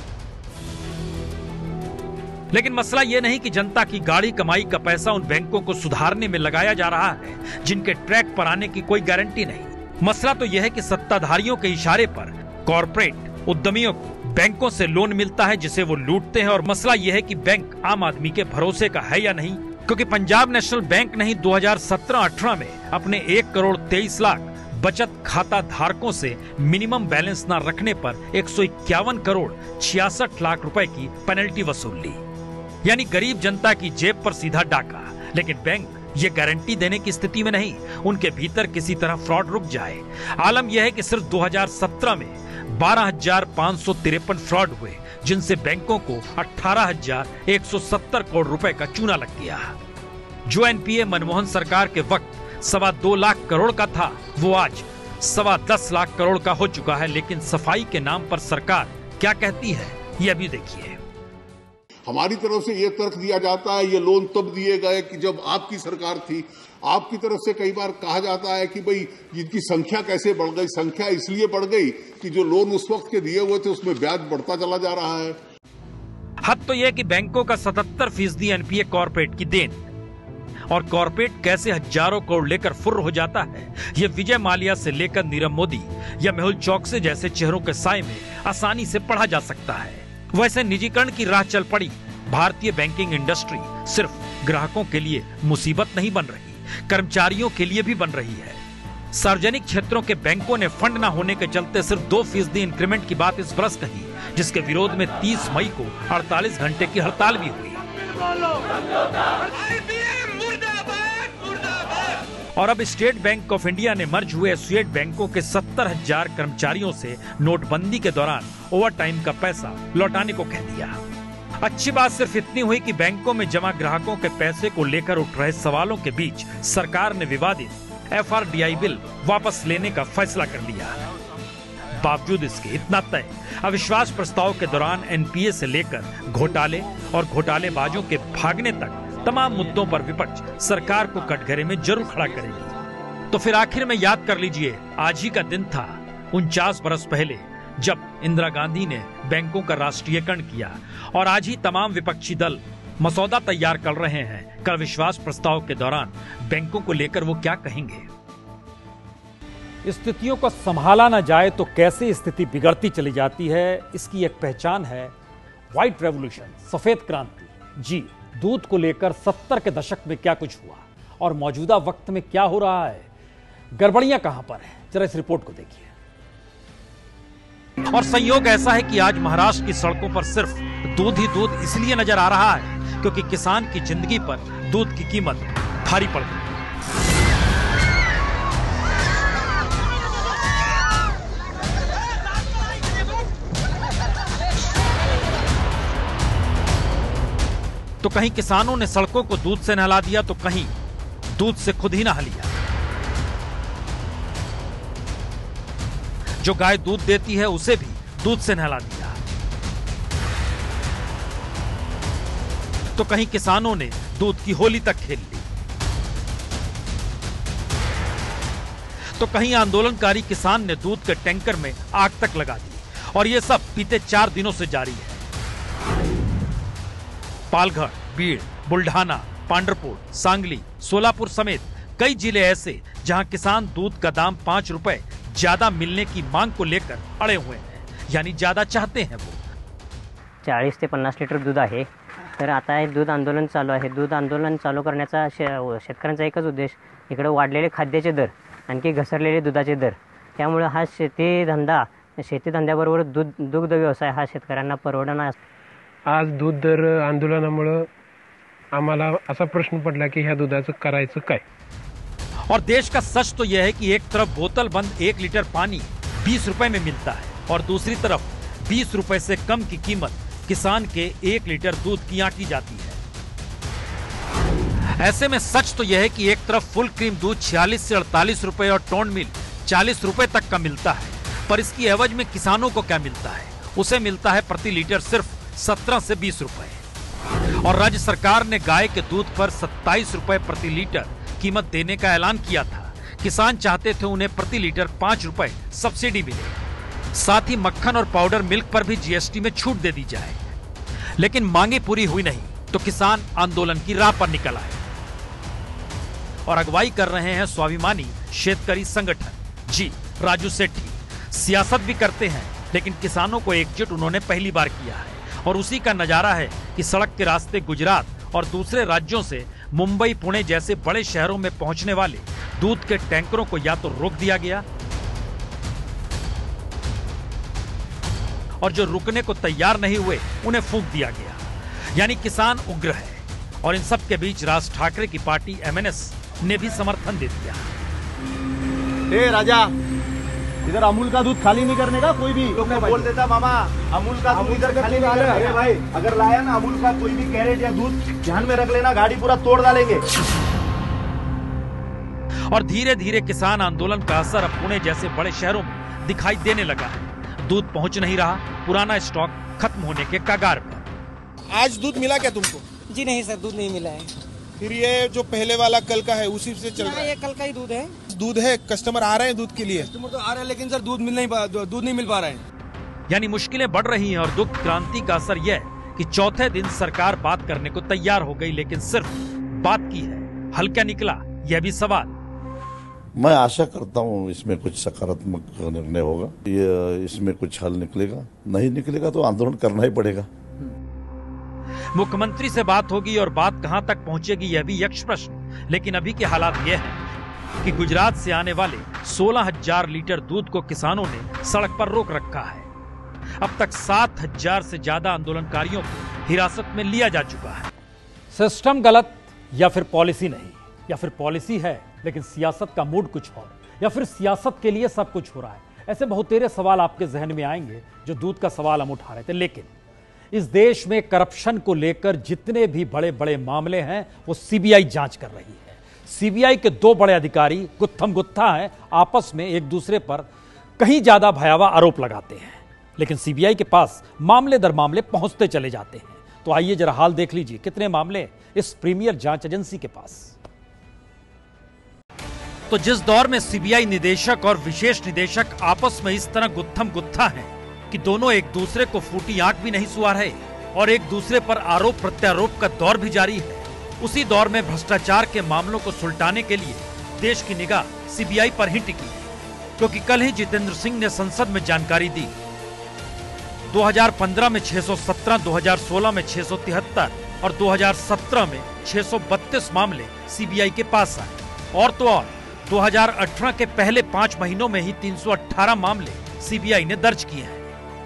Speaker 1: लेकिन मसला यह नहीं कि जनता की गाड़ी कमाई का पैसा उन बैंकों को सुधारने में लगाया जा रहा है जिनके ट्रैक पर आने की कोई गारंटी नहीं। मसला तो यह है कि सत्ताधारियों के इशारे पर कॉरपोरेट उद्यमियों को बैंकों से लोन मिलता है जिसे वो लूटते हैं। और मसला यह है कि बैंक आम आदमी के भरोसे का है या नहीं, क्योंकि पंजाब नेशनल बैंक ने ही दो हजार सत्रह अठारह में अपने एक करोड़ तेईस लाख बचत खाता धारकों से मिनिमम बैलेंस न रखने पर एक सौ इक्यावन करोड़ छियासठ लाख रुपए की पेनल्टी वसूल ली, यानी गरीब जनता की जेब पर सीधा डाका। लेकिन बैंक ये गारंटी देने की स्थिति में नहीं, उनके भीतर किसी तरह फ्रॉड रुक जाए। आलम यह है कि सिर्फ दो हजार सत्रह में बारह हजार पांच सौ तिरपन फ्रॉड हुए, जिनसे बैंकों को अठारह हजार एक सौ सत्तर करोड़ रुपए का चूना लग गया। जो एनपीए मनमोहन सरकार के वक्त सवा दो लाख करोड़ का था, वो आज सवा दस लाख करोड़ का हो चुका है। लेकिन सफाई के नाम पर सरकार क्या कहती है, ये अभी देखिए।
Speaker 3: हमारी तरफ से ये तर्क दिया जाता है ये लोन तब दिए गए कि जब आपकी सरकार थी। आपकी तरफ से कई बार कहा जाता है कि भाई इनकी संख्या कैसे बढ़ गई। संख्या इसलिए बढ़ गई कि जो लोन उस वक्त के दिए हुए थे उसमें ब्याज बढ़ता चला जा रहा है।
Speaker 1: हद तो यह कि बैंकों का सतहत्तर फीसदी एनपीए कॉर्पोरेट की देन, और कॉर्पोरेट कैसे हजारों करोड़ लेकर फुर्र हो जाता है, यह विजय माल्या से लेकर नीरव मोदी या मेहुल चौकसी जैसे चेहरों के साए में आसानी से पढ़ा जा सकता है। वैसे निजीकरण की राह चल पड़ी भारतीय बैंकिंग इंडस्ट्री सिर्फ ग्राहकों के लिए मुसीबत नहीं बन रही, कर्मचारियों के लिए भी बन रही है। सार्वजनिक क्षेत्रों के बैंकों ने फंड न होने के चलते सिर्फ दो फीसदी इंक्रीमेंट की बात इस बरस कही, जिसके विरोध में तीस मई को अड़तालीस घंटे की हड़ताल भी हुई। और अब स्टेट बैंक ऑफ इंडिया ने मर्ज हुए एसोसिएट बैंकों के सत्तर हजार कर्मचारियों से नोटबंदी के दौरान ओवर टाइम का पैसा लौटाने को कह दिया। अच्छी बात सिर्फ इतनी हुई कि बैंकों में जमा ग्राहकों के पैसे को लेकर उठ रहे सवालों के बीच सरकार ने विवादित F R D I bill वापस लेने का फैसला कर लिया। बावजूद इसके इतना तय, अविश्वास प्रस्ताव के दौरान एन पी ए से लेकर घोटाले और घोटालेबाजों के भागने तक तमाम मुद्दों पर विपक्ष सरकार को कटघरे में जरूर खड़ा करेगी। तो फिर आखिर में याद कर लीजिए, आज ही का दिन था उनचास बरस पहले जब इंदिरा गांधी ने बैंकों का राष्ट्रीयकरण किया, और आज ही तमाम विपक्षी दल मसौदा तैयार कर रहे हैं। कल विश्वास प्रस्ताव के दौरान बैंकों को लेकर वो क्या कहेंगे।
Speaker 6: स्थितियों को संभाला ना जाए तो कैसे स्थिति बिगड़ती चली जाती है, इसकी एक पहचान है व्हाइट रेवोल्यूशन, सफेद क्रांति। जी, दूध को लेकर सत्तर के दशक में क्या कुछ हुआ और मौजूदा वक्त में क्या हो रहा है, गड़बड़ियां कहां पर है, जरा इस रिपोर्ट को देखिए।
Speaker 1: और संयोग ऐसा है कि आज महाराष्ट्र की सड़कों पर सिर्फ दूध ही दूध इसलिए नजर आ रहा है क्योंकि किसान की जिंदगी पर दूध की कीमत भारी पड़ गई। तो कहीं किसानों ने सड़कों को दूध से नहला दिया तो कहीं दूध से खुद ही नहा लिया। जो गाय दूध देती है उसे भी दूध से नहला दिया। तो कहीं किसानों ने दूध की होली तक खेल ली, तो कहीं आंदोलनकारी किसान ने दूध के टैंकर में आग तक लगा दी। और यह सब बीते चार दिनों से जारी है। पालघर, बीड़, बुल्ढाना, पांडरपुर, सांगली, सोलापुर समेत कई जिले ऐसे जहां किसान दूध का दाम पांच रुपए ज्यादा मिलने की मांग को लेकर अड़े हुए हैं, यानी ज्यादा चाहते हैं वो।
Speaker 7: चाळीस ते पन्नास लिटर दूध आहे, तर आता हे दूध आंदोलन चालू आहे। दूध आंदोलन चालू करण्याचा शेतकऱ्यांचा एकच उद्देश, इकडे वाढलेले खाद्याचे दर, आणखी घसरलेले दुधाचे दर, त्यामुळे हा शेती धंदा शेती धंद्याबरोबर दूध दुग्ध व्यवसाय हा शेतकऱ्यांना परवडणार।
Speaker 23: आज दूध दर आंदोलनामुळे आम्हाला असा प्रश्न पडला की ह्या दुधाचं करायचं काय।
Speaker 1: और देश का सच तो यह है कि एक तरफ बोतल बंद एक लीटर पानी बीस रुपए में मिलता है और दूसरी तरफ बीस रुपए से कम की कीमत किसान के एक लीटर दूध की आंकी जाती है। ऐसे में सच तो यह है कि एक तरफ फुल क्रीम दूध छियालीस से अड़तालीस रुपए और टोन मिल चालीस रुपए तक का मिलता है, पर इसकी एवज में किसानों को क्या मिलता है? उसे मिलता है प्रति लीटर सिर्फ सत्रह से बीस रुपए। और राज्य सरकार ने गाय के दूध पर सत्ताईस रुपए प्रति लीटर कीमत देने का ऐलान किया था। किसान चाहते थे उन्हें प्रति लीटर पांच रुपए सब्सिडी मिले, साथ ही मक्खन और पाउडर मिल्क पर भी जी एस टी में छूट दे दी जाए। लेकिन मांगे पूरी हुई नहीं तो किसान आंदोलन की राह पर निकल आए और अगुवाई कर रहे हैं स्वाभिमानी शेतकरी संगठन। जी, राजू सेठी सियासत भी करते हैं, लेकिन किसानों को एकजुट उन्होंने पहली बार किया है। और उसी का नजारा है कि सड़क के रास्ते गुजरात और दूसरे राज्यों से मुंबई, पुणे जैसे बड़े शहरों में पहुंचने वाले दूध के टैंकरों को या तो रोक दिया गया और जो रुकने को तैयार नहीं हुए उन्हें फूंक दिया गया। यानी किसान उग्र है। और इन सब के बीच राज ठाकरे की पार्टी एम एन एस ने भी समर्थन दे दिया।
Speaker 24: ए राजा, इधर अमूल का दूध खाली नहीं करने का कोई भी। तो मैं बोल देता मामा, अमूल का दूध इधर खाली नहीं करना। अरे भाई, अगर लाया ना अमूल का कोई भी कैरेट या दूध, ध्यान में रख लेना, गाड़ी पूरा तोड़ डालेंगे।
Speaker 1: और धीरे धीरे किसान आंदोलन का असर अब पुणे जैसे बड़े शहरों में दिखाई देने लगा है। दूध पहुंच नहीं रहा, पुराना स्टॉक खत्म होने के कगार पर।
Speaker 25: आज दूध मिला क्या तुमको?
Speaker 26: जी नहीं सर, दूध नहीं मिला है।
Speaker 25: फिर ये जो पहले वाला कल का है उसी से चल रहा है?
Speaker 26: ये कल का ही दूध है।
Speaker 25: दूध है, कस्टमर आ रहे हैं दूध के लिए?
Speaker 26: कस्टमर तो आ रहे हैं, लेकिन सर दूध मिल नहीं पा दूध नहीं मिल पा रहा है।
Speaker 1: यानी मुश्किलें बढ़ रही हैं और दुग्ध क्रांति का असर यह कि चौथे दिन सरकार बात करने को तैयार हो गई, लेकिन सिर्फ बात की है, हल क्या निकला यह भी सवाल।
Speaker 27: मैं आशा करता हूँ इसमें कुछ सकारात्मक निर्णय होगा, ये इसमें कुछ हल निकलेगा। नहीं निकलेगा तो आंदोलन करना ही पड़ेगा।
Speaker 1: मुख्यमंत्री से बात होगी और बात कहां तक पहुंचेगी यह भी यक्ष प्रश्न। लेकिन अभी के हालात यह है कि गुजरात से आने वाले सोलह हजार लीटर दूध को किसानों ने सड़क पर रोक रखा है। अब तक सात हजार से ज्यादा आंदोलनकारियों को हिरासत में लिया जा चुका है।
Speaker 6: सिस्टम गलत या फिर पॉलिसी नहीं, या फिर पॉलिसी है लेकिन सियासत का मूड कुछ और, या फिर सियासत के लिए सब कुछ हो रहा है? ऐसे बहुतेरे सवाल आपके जहन में आएंगे जो दूध का सवाल हम उठा रहे थे। लेकिन इस देश में करप्शन को लेकर जितने भी बड़े बड़े मामले हैं वो सीबीआई जांच कर रही है। सीबीआई के दो बड़े अधिकारी गुत्थम गुत्था हैं, आपस में एक दूसरे पर कहीं ज्यादा भयावह आरोप लगाते हैं, लेकिन सीबीआई के पास मामले दर मामले पहुंचते चले जाते हैं। तो आइए जरा हाल देख लीजिए कितने मामले इस प्रीमियर जांच एजेंसी के पास।
Speaker 1: तो जिस दौर में सीबीआई निदेशक और विशेष निदेशक आपस में इस तरह गुत्थम गुत्था हैं कि दोनों एक दूसरे को फूटी आंख भी नहीं सुहा रहे और एक दूसरे पर आरोप प्रत्यारोप का दौर भी जारी है, उसी दौर में भ्रष्टाचार के मामलों को सुलटाने के लिए देश की निगाह सीबीआई पर ही टिकी है। क्योंकि कल ही जितेंद्र सिंह ने संसद में जानकारी दी, दो हज़ार पंद्रह में छह सौ सत्रह, दो हज़ार सोलह में छह सौ तिहत्तर और दो हज़ार सत्रह में छह सौ बत्तीस मामले सीबीआई के पास आए। और तो और दो हज़ार अठारह के पहले पांच महीनों में ही तीन सौ अठारह मामले सीबीआई ने दर्ज किए हैं।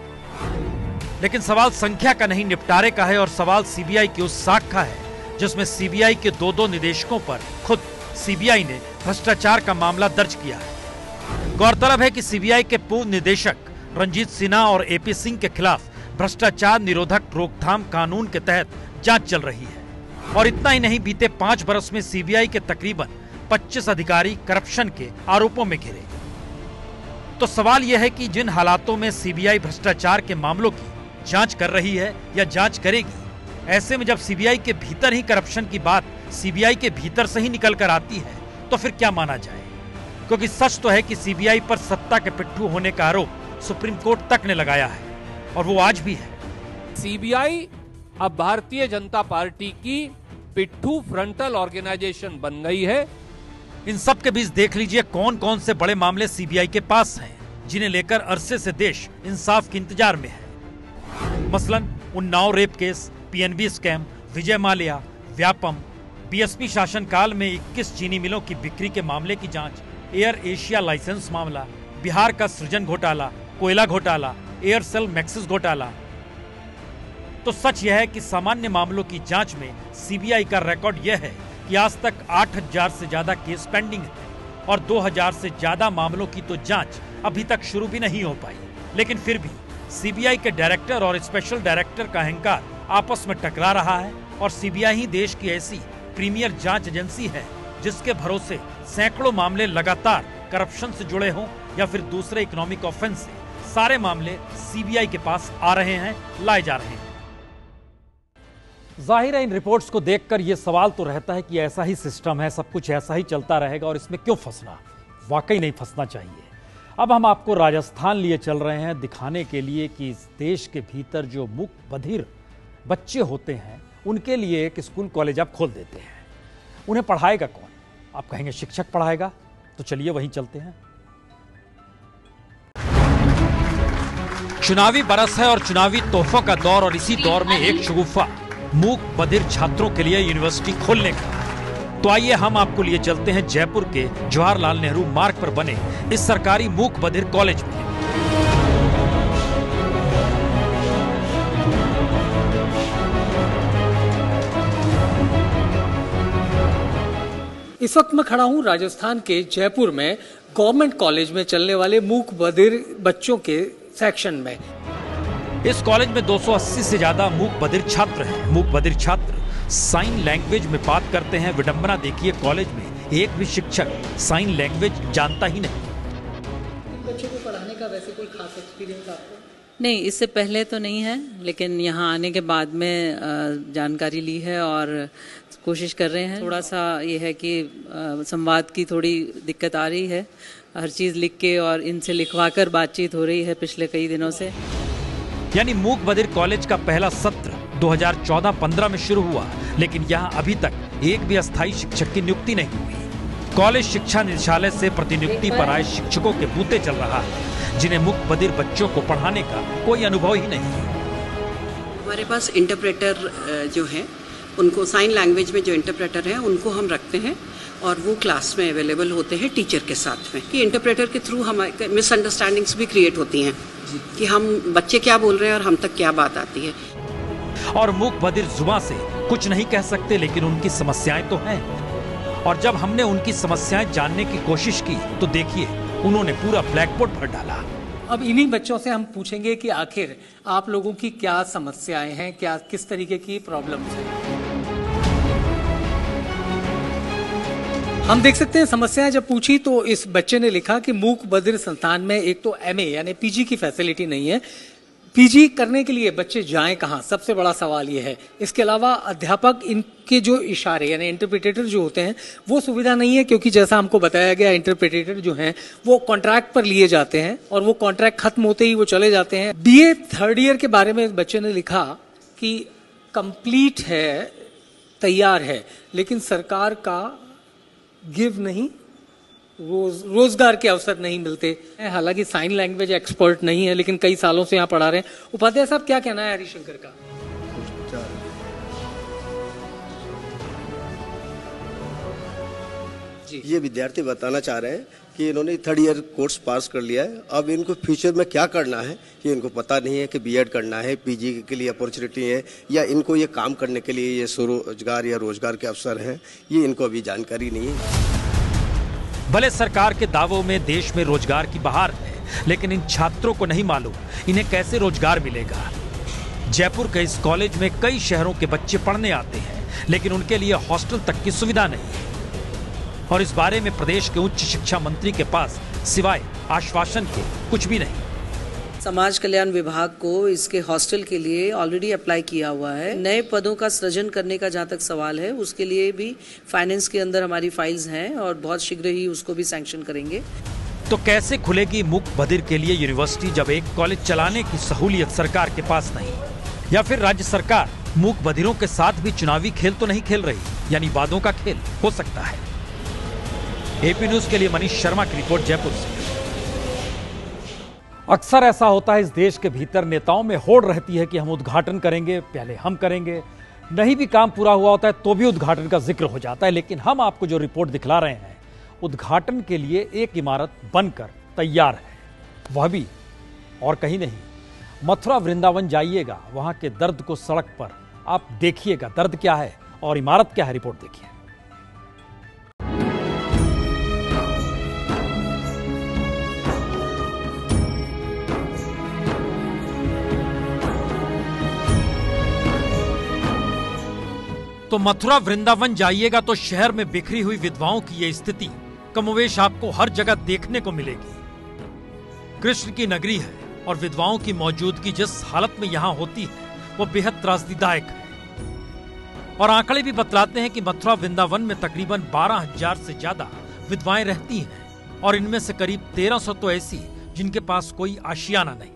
Speaker 1: लेकिन सवाल संख्या का नहीं, निपटारे का है, और सवाल सीबीआई की उस शाखा है जिसमें सीबीआई के दो दो निदेशकों पर खुद सीबीआई ने भ्रष्टाचार का मामला दर्ज किया है। गौरतलब है कि सीबीआई के पूर्व निदेशक रंजीत सिन्हा और एपी सिंह के खिलाफ भ्रष्टाचार निरोधक रोकथाम कानून के तहत जांच चल रही है। और इतना ही नहीं, बीते पांच बरस में सीबीआई के तकरीबन पच्चीस अधिकारी करप्शन के आरोपों में घिरे। तो सवाल यह है कि जिन हालातों में सीबीआई भ्रष्टाचार के मामलों की जांच कर रही है या जांच करेगी, ऐसे में जब सीबीआई के भीतर ही करप्शन की बात सीबीआई के भीतर से ही निकल कर आती है तो फिर क्या माना जाए? क्योंकि सच तो है कि सीबीआई पर सत्ता के पिट्ठू होने का आरोप सुप्रीम कोर्ट तक ने लगाया है और वो आज भी है।
Speaker 8: सीबीआई अब भारतीय जनता पार्टी की पिट्ठू फ्रंटल ऑर्गेनाइजेशन बन गई है।
Speaker 1: इन सब के बीच देख लीजिए कौन कौन से बड़े मामले सीबीआई के पास हैं, जिन्हें लेकर अरसे से देश इंसाफ के इंतजार में है। मसलन Unnao rape case, PNB scam, Vijay Mallya, Vyapam, BSP शासनकाल में इक्कीस चीनी मिलों की बिक्री के मामले की जांच, एयर एशिया लाइसेंस मामला, बिहार का सृजन घोटाला, कोयला घोटाला, एयरसेल मैक्सिस घोटाला। तो सच यह है कि सामान्य मामलों की जांच में सीबीआई का रिकॉर्ड यह है कि आज तक आठ हज़ार से ज्यादा केस पेंडिंग है और दो हज़ार से ज्यादा मामलों की तो जांच अभी तक शुरू भी नहीं हो पाई। लेकिन फिर भी सीबीआई के डायरेक्टर और स्पेशल डायरेक्टर का अहंकार आपस में टकरा रहा है और सीबीआई ही देश की ऐसी प्रीमियर जांच एजेंसी है जिसके भरोसे सैकड़ों मामले लगातार करप्शन से जुड़े हों या फिर दूसरे इकोनॉमिक ऑफेंस से, सारे मामले सीबीआई के पास आ रहे हैं, लाए जा रहे हैं।
Speaker 6: जाहिर है इन रिपोर्ट्स को देखकर यह सवाल तो रहता है कि ऐसा ही सिस्टम है, सब कुछ ऐसा ही चलता रहेगा और इसमें क्यों फंसना? वाकई नहीं फंसना चाहिए। अब हम आपको राजस्थान लिए चल रहे हैं, दिखाने के लिए कि इस देश के भीतर जो मूक बधिर बच्चे होते हैं उनके लिए एक स्कूल कॉलेज आप खोल देते हैं। उन्हें पढ़ाएगा कौन? आप कहेंगे शिक्षक पढ़ाएगा, तो चलिए वहीं चलते हैं।
Speaker 1: चुनावी बरस है और चुनावी तोहफों का दौर, और इसी दौर में एक शगुफा मूक बधिर छात्रों के लिए यूनिवर्सिटी खोलने का। तो आइए हम आपको लिए चलते हैं जयपुर के जवाहरलाल नेहरू मार्ग पर बने इस सरकारी मूक बधिर कॉलेज में।
Speaker 5: इस वक्त मैं खड़ा हूं राजस्थान के जयपुर में गवर्नमेंट कॉलेज में चलने वाले मूक बधिर बच्चों के सेक्शन में।
Speaker 1: इस कॉलेज में दो सौ अस्सी से ज्यादा मूक बधिर छात्र हैं। मूक बधिर छात्र साइन लैंग्वेज में बात करते हैं। विडंबना देखिए, कॉलेज में एक भी शिक्षक साइन लैंग्वेज जानता ही नहीं।
Speaker 5: बच्चों को पढ़ाने का वैसे कोई खास एक्सपीरियंस आपको?
Speaker 10: नहीं, इससे पहले तो नहीं है, लेकिन यहाँ आने के बाद में जानकारी ली है और कोशिश कर रहे हैं। थोड़ा सा ये है कि संवाद की थोड़ी दिक्कत आ रही है, हर चीज़ लिख के और इनसे लिखवा कर बातचीत हो रही है पिछले कई दिनों से।
Speaker 1: यानी मूक बधिर कॉलेज का पहला सत्र दो हज़ार चौदह पंद्रह में शुरू हुआ, लेकिन यहाँ अभी तक एक भी अस्थायी शिक्षक की नियुक्ति नहीं हुई। कॉलेज शिक्षा निदेशालय से प्रतिनियुक्ति पर आए शिक्षकों के बूते चल रहा है, जिन्हें मूक बधिर बच्चों को पढ़ाने का कोई अनुभव ही नहीं है।
Speaker 11: हमारे पास इंटरप्रेटर जो है, उनको साइन लैंग्वेज में जो इंटरप्रेटर है उनको हम रखते हैं और वो क्लास में अवेलेबल होते हैं टीचर के साथ में, कि इंटरप्रेटर के थ्रू हमारे मिसअंडरस्टैंडिंग्स भी क्रिएट होती हैं कि हम बच्चे क्या बोल रहे हैं और हम तक क्या बात आती है।
Speaker 1: और मूक बधिर जुबान से कुछ नहीं कह सकते, लेकिन उनकी समस्याएं तो हैं। और जब हमने उनकी समस्याएं जानने की कोशिश की तो देखिए उन्होंने पूरा ब्लैक बोर्ड भर डाला।
Speaker 13: अब इन्हीं बच्चों से हम पूछेंगे कि आखिर आप लोगों की क्या समस्याएं हैं, क्या किस तरीके की प्रॉब्लम्स हैं। हम देख सकते हैं समस्याएं जब पूछी तो इस बच्चे ने लिखा कि मूक बधिर संस्थान में एक तो एमए यानी पीजी की फैसिलिटी नहीं है। पीजी करने के लिए बच्चे जाएं कहां, सबसे बड़ा सवाल ये है। इसके अलावा अध्यापक इनके जो इशारे यानी इंटरप्रिटेटर जो होते हैं वो सुविधा नहीं है, क्योंकि जैसा हमको बताया गया इंटरप्रिटेटर जो हैं वो कॉन्ट्रैक्ट पर लिए जाते हैं और वो कॉन्ट्रैक्ट खत्म होते ही वो चले जाते हैं। बीए थर्ड ईयर के बारे में इस बच्चे ने लिखा कि कंप्लीट है, तैयार है, लेकिन सरकार का गिव नहीं, रोज रोजगार के अवसर नहीं मिलते। हालांकि साइन लैंग्वेज एक्सपर्ट नहीं है, लेकिन कई सालों से यहाँ पढ़ा रहे हैं। उपाध्याय साहब, क्या कहना है हरिशंकर का?
Speaker 14: जी, ये विद्यार्थी बताना चाह रहे हैं कि इन्होंने थर्ड ईयर कोर्स पास कर लिया है, अब इनको फ्यूचर में क्या करना है ये इनको पता नहीं है कि बीएड करना है, पीजी के लिए अपॉर्चुनिटी है या इनको ये काम करने के लिए ये स्वरोजगार या रोजगार के अवसर हैं, ये इनको अभी जानकारी नहीं है।
Speaker 1: भले सरकार के दावों में देश में रोजगार की बहार है, लेकिन इन छात्रों को नहीं मालूम इन्हें कैसे रोजगार मिलेगा। जयपुर के इस कॉलेज में कई शहरों के बच्चे पढ़ने आते हैं, लेकिन उनके लिए हॉस्टल तक की सुविधा नहीं है और इस बारे में प्रदेश के उच्च शिक्षा मंत्री के पास सिवाय आश्वासन के कुछ भी नहीं।
Speaker 10: समाज कल्याण विभाग को इसके हॉस्टल के लिए ऑलरेडी अप्लाई किया हुआ है। नए पदों का सृजन करने का जहाँ तक सवाल है उसके लिए भी फाइनेंस के अंदर हमारी फाइल्स हैं और बहुत शीघ्र ही उसको भी सैंक्शन करेंगे।
Speaker 1: तो कैसे खुलेगी मूक बधिर के लिए यूनिवर्सिटी जब एक कॉलेज चलाने की सहूलियत सरकार के पास नहीं? या फिर राज्य सरकार मूक बधिरों के साथ भी चुनावी खेल तो नहीं खेल रही, यानी वादों का खेल हो सकता है। एपी न्यूज के लिए मनीष शर्मा की रिपोर्ट, जयपुर से।
Speaker 6: अक्सर ऐसा होता है इस देश के भीतर, नेताओं में होड़ रहती है कि हम उद्घाटन करेंगे, पहले हम करेंगे। नहीं भी काम पूरा हुआ होता है तो भी उद्घाटन का जिक्र हो जाता है। लेकिन हम आपको जो रिपोर्ट दिखला रहे हैं, उद्घाटन के लिए एक इमारत बनकर तैयार है, वह भी और कहीं नहीं, मथुरा वृंदावन जाइएगा, वहां के दर्द को सड़क पर आप देखिएगा, दर्द क्या है और इमारत क्या है, रिपोर्ट देखिए।
Speaker 1: तो मथुरा वृंदावन जाइएगा तो शहर में बिखरी हुई विधवाओं की यह स्थिति कमोवेश आपको हर जगह देखने को मिलेगी। कृष्ण की नगरी है और विधवाओं की मौजूदगी जिस हालत में यहाँ होती है वो बेहद त्रासदीदायक है। और आंकड़े भी बतलाते हैं कि मथुरा वृंदावन में तकरीबन बारह हजार से ज्यादा विधवाएं रहती हैं और इनमें से करीब तेरह सौ तो ऐसी जिनके पास कोई आशियाना नहीं।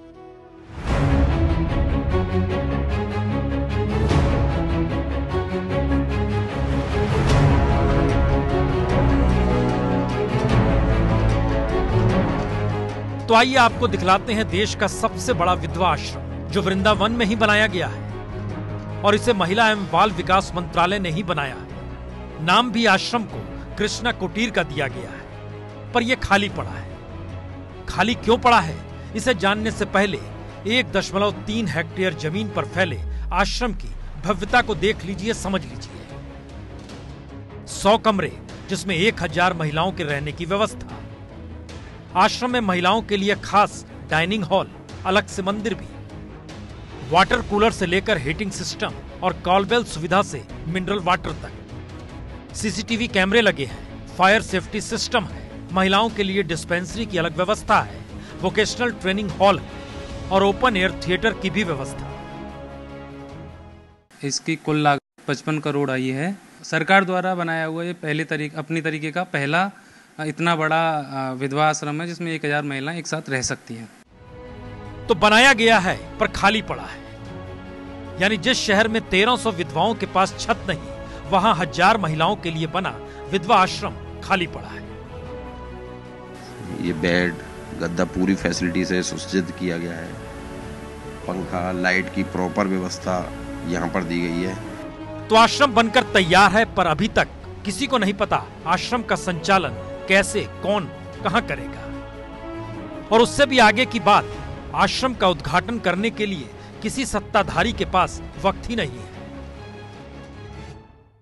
Speaker 1: तो आइए आपको दिखलाते हैं देश का सबसे बड़ा विधवा आश्रम जो वृंदावन में ही बनाया गया है और इसे महिला एवं बाल विकास मंत्रालय ने ही बनाया है। नाम भी आश्रम को कृष्णा कुटीर का दिया गया है, पर यह खाली पड़ा है। खाली क्यों पड़ा है, इसे जानने से पहले एक दशमलव तीन हेक्टेयर जमीन पर फैले आश्रम की भव्यता को देख लीजिए, समझ लीजिए। सौ कमरे जिसमें एक हजार महिलाओं के रहने की व्यवस्था, आश्रम में महिलाओं के लिए खास डाइनिंग हॉल, अलग से मंदिर भी, वाटर कूलर से लेकर हीटिंग सिस्टम और कॉलबेल सुविधा से मिनरल वाटर तक। सीसीटीवी कैमरे लगे हैं, फायर सेफ्टी सिस्टम है, महिलाओं के लिए डिस्पेंसरी की अलग व्यवस्था है, वोकेशनल ट्रेनिंग हॉल है और ओपन एयर थिएटर की भी व्यवस्था।
Speaker 15: इसकी कुल लागत पचपन करोड़ आई है। सरकार द्वारा बनाया हुआ ये पहले तरीके अपनी तरीके का पहला इतना बड़ा विधवा आश्रम है जिसमें एक हजार महिलाएं एक साथ रह सकती हैं।
Speaker 1: तो बनाया गया है पर खाली पड़ा है, यानी जिस शहर में तेरह सौ विधवाओं के पास छत नहीं, वहां हजार महिलाओं के लिए बना विधवा आश्रम खाली पड़ा है।
Speaker 16: ये बेड, गद्दा पूरी फैसिलिटी से सुसज्जित किया गया है। पंखा, लाइट की प्रॉपर व्यवस्था यहाँ पर दी गई है।
Speaker 1: तो आश्रम बनकर तैयार है, पर अभी तक किसी को नहीं पता आश्रम का संचालन कैसे, कौन, कहां करेगा। और उससे भी आगे की बात, आश्रम का उद्घाटन करने के लिए किसी सत्ताधारी के पास वक्त ही नहीं है।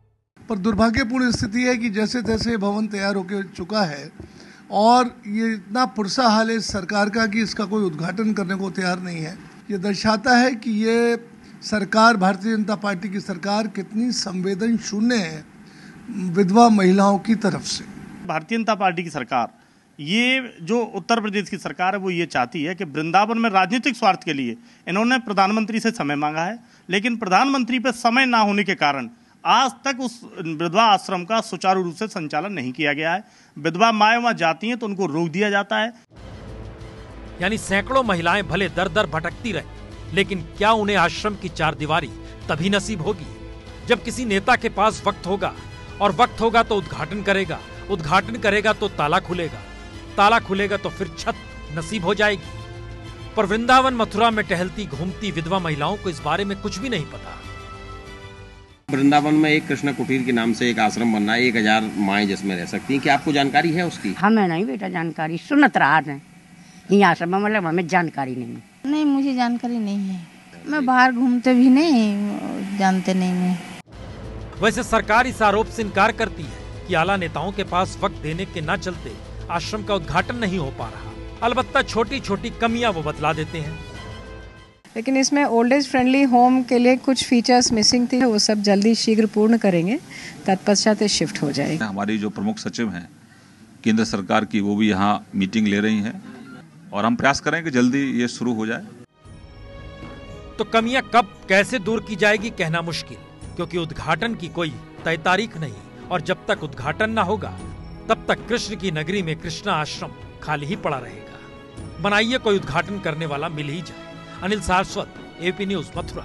Speaker 2: पर दुर्भाग्यपूर्ण स्थिति है कि जैसे तैसे भवन तैयार होकर चुका है और ये इतना पुरसा हाल है इस सरकार का कि इसका कोई उद्घाटन करने को तैयार नहीं है। ये दर्शाता है कि ये सरकार, भारतीय जनता पार्टी की सरकार, कितनी संवेदन शून्य है विधवा महिलाओं की तरफ से।
Speaker 12: भारतीय जनता पार्टी की सरकार, ये जो उत्तर प्रदेश की सरकार है, वो ये चाहती है कि वृंदावन में राजनीतिक स्वार्थ के लिए इन्होंने प्रधानमंत्री से समय मांगा है, लेकिन प्रधानमंत्री पर समय ना होने के कारण आज तक उस विधवा आश्रम का सुचारू रूप से संचालन नहीं किया गया है। विधवा माएं वहां जाती हैं तो उनको रोक दिया जाता है।
Speaker 1: यानी सैकड़ों महिलाएं भले दर दर भटकती रहे, लेकिन क्या उन्हें आश्रम की चार दीवारी तभी नसीब होगी जब किसी नेता के पास वक्त होगा, और वक्त होगा तो उद्घाटन करेगा, उद्घाटन करेगा तो ताला खुलेगा, ताला खुलेगा तो फिर छत नसीब हो जाएगी। पर वृंदावन मथुरा में टहलती घूमती विधवा महिलाओं को इस बारे में कुछ भी नहीं पता।
Speaker 16: वृंदावन में एक कृष्ण कुटीर के नाम से एक आश्रम बनना है, एक हजार माएँ जिसमें रह सकती हैं। क्या आपको जानकारी है उसकी?
Speaker 17: हमें नहीं बेटा जानकारी, सुनत रहा है ये आश्रम, मतलब हमें जानकारी नहीं है।
Speaker 18: नहीं, मुझे जानकारी नहीं है, मैं बाहर घूमते भी नहीं, जानते नहीं मैं।
Speaker 1: वैसे सरकार इस आरोप से इनकार करती है कि आला नेताओं के पास वक्त देने के न चलते आश्रम का उद्घाटन नहीं हो पा रहा। अलबत्ता छोटी छोटी कमियां वो बतला देते हैं।
Speaker 19: लेकिन इसमें ओल्ड एज फ्रेंडली होम के लिए कुछ फीचर्स मिसिंग थी, वो सब जल्दी शीघ्र पूर्ण करेंगे, तत्पश्चात शिफ्ट हो जाएगा।
Speaker 20: हमारी जो प्रमुख सचिव हैं केंद्र सरकार की, वो भी यहाँ मीटिंग ले रही हैं और हम प्रयास करें कि जल्दी ये शुरू हो जाए।
Speaker 1: तो कमियां कब कैसे दूर की जाएगी कहना मुश्किल, क्योंकि उद्घाटन की कोई तय तारीख नहीं, और जब तक उद्घाटन न होगा तब तक कृष्ण की नगरी में कृष्णा आश्रम खाली ही पड़ा रहेगा। बनाइए कोई उद्घाटन करने वाला मिल ही जाए। Anil Saraswat, AP news, Mathura.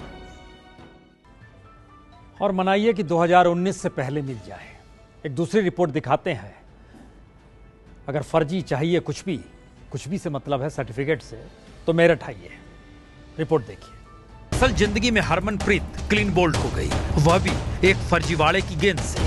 Speaker 6: और मनाइए कि दो हज़ार उन्नीस से पहले मिल जाए। एक दूसरी रिपोर्ट दिखाते हैं। अगर फर्जी चाहिए कुछ भी, कुछ भी से मतलब है सर्टिफिकेट से, तो मेरठ आइए, रिपोर्ट देखिए।
Speaker 1: असल जिंदगी में हरमनप्रीत क्लीन बोल्ड हो गई, वह भी एक फर्जीवाड़े की गेंद से।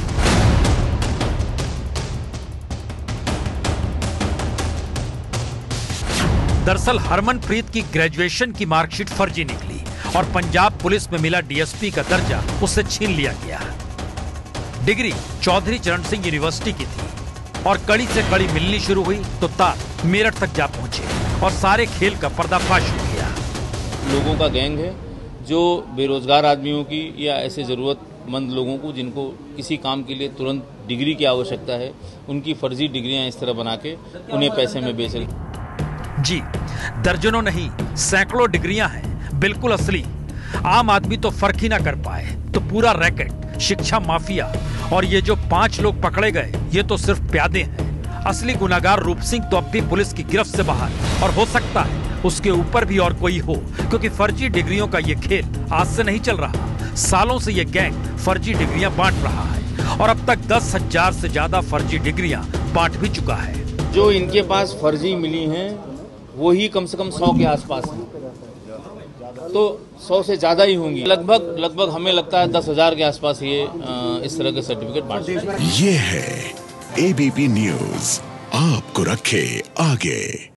Speaker 1: दरअसल हरमनप्रीत की ग्रेजुएशन की मार्कशीट फर्जी निकली और पंजाब पुलिस में मिला डीएसपी का दर्जा उससे छीन लिया गया। डिग्री चौधरी चरण सिंह यूनिवर्सिटी की थी और कड़ी से कड़ी मिलनी शुरू हुई तो तार मेरठ तक जा पहुंचे और सारे खेल का पर्दाफाश हो गया।
Speaker 21: लोगों का गैंग है जो बेरोजगार आदमियों की या ऐसे जरूरतमंद लोगों को जिनको किसी काम के लिए तुरंत डिग्री की आवश्यकता है, उनकी फर्जी डिग्रियां इस तरह बना के उन्हें पैसे में बेच रही।
Speaker 1: जी, दर्जनों नहीं सैकड़ों डिग्रियां हैं, बिल्कुल असली। आम आदमी तो फर्क ही ना कर पाए, तो पूरा रैकेट, शिक्षा माफिया और ये जो पांच लोग पकड़े गए, ये तो सिर्फ प्यादे हैं। असली गुनाहगार रूप सिंह तो अब भी पुलिस की गिरफ्त से बाहर, और हो सकता है उसके ऊपर भी और कोई हो, क्योंकि फर्जी डिग्रियों का ये खेल आज से नहीं चल रहा। सालों से ये गैंग फर्जी डिग्रियां बांट रहा है और अब तक दस हजार से ज्यादा फर्जी डिग्रियां बांट भी चुका है।
Speaker 21: जो इनके पास फर्जी मिली हैं वो ही कम से कम सौ के आसपास हैं, तो सौ से ज्यादा ही होंगी। लगभग लगभग हमें लगता है दस हजार के आसपास ये इस तरह के सर्टिफिकेट बांटते हैं।
Speaker 28: ये है एबीपी न्यूज, आपको रखे आगे।